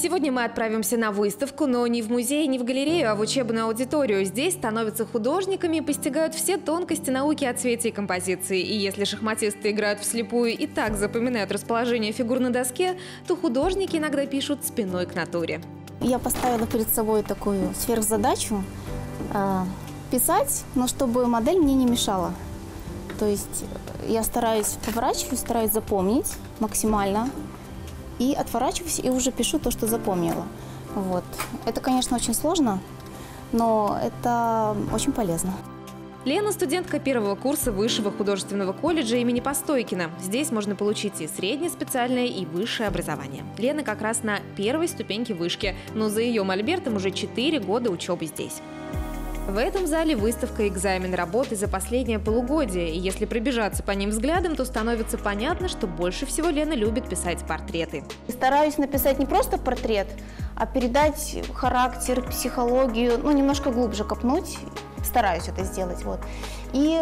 Сегодня мы отправимся на выставку, но не в музей, не в галерею, а в учебную аудиторию. Здесь становятся художниками и постигают все тонкости науки о цвете и композиции. И если шахматисты играют вслепую и так запоминают расположение фигур на доске, то художники иногда пишут спиной к натуре. Я поставила перед собой такую сверхзадачу писать, но чтобы модель мне не мешала. То есть я стараюсь поворачивать, стараюсь запомнить максимально. И отворачиваюсь, и уже пишу то, что запомнила. Вот. Это, конечно, очень сложно, но это очень полезно. Лена – студентка первого курса Высшего художественного колледжа имени Постойкина. Здесь можно получить и среднее специальное, и высшее образование. Лена как раз на первой ступеньке вышки, но за ее мольбертом уже 4 года учебы здесь. В этом зале выставка «Экзамен работы» за последнее полугодие, и если пробежаться по ним взглядом, то становится понятно, что больше всего Лена любит писать портреты. Стараюсь написать не просто портрет, а передать характер, психологию, ну, немножко глубже копнуть. Стараюсь это сделать. Вот. И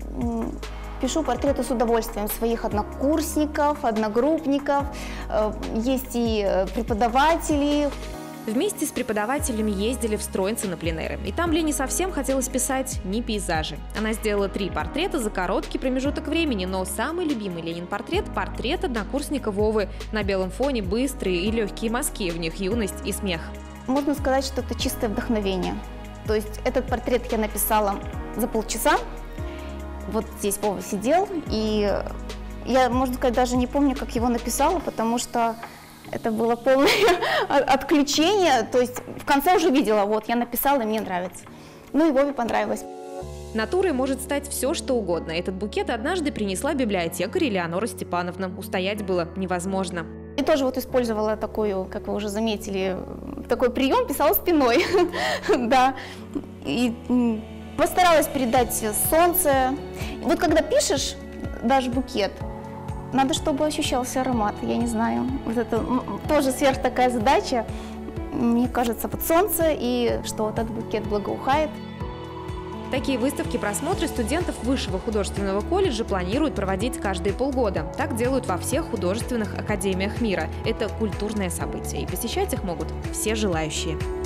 пишу портреты с удовольствием своих однокурсников, одногруппников, есть и преподаватели. Вместе с преподавателями ездили в Строинцы на пленэры. И там Лене совсем хотелось писать не пейзажи. Она сделала 3 портрета за короткий промежуток времени, но самый любимый Ленин портрет – портрет однокурсника Вовы. На белом фоне быстрые и легкие мазки, в них юность и смех. Можно сказать, что это чистое вдохновение. То есть этот портрет я написала за полчаса. Вот здесь Вова сидел, и я, можно сказать, даже не помню, как его написала, потому что это было полное отключение, то есть в конце уже видела, вот, я написала, и мне нравится. Ну и Вове понравилось. Натурой может стать все, что угодно. Этот букет однажды принесла библиотекарь Элеонора Степановна. Устоять было невозможно. И тоже вот использовала такую, как вы уже заметили, такой прием, писала спиной, да. И постаралась передать солнце. Вот когда пишешь даже букет, надо, чтобы ощущался аромат, я не знаю. Вот это тоже сверх такая задача. Мне кажется, под солнце, и что этот букет благоухает. Такие выставки-просмотры студентов Высшего художественного колледжа планируют проводить каждые полгода. Так делают во всех художественных академиях мира. Это культурное событие, и посещать их могут все желающие.